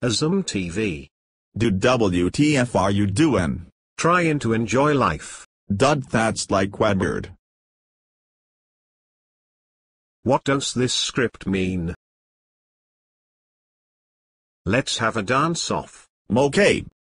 Azum TV. Dude, WTF are you doing? Trying to enjoy life. That's like weird. What does this script mean? Let's have a dance off. Okay.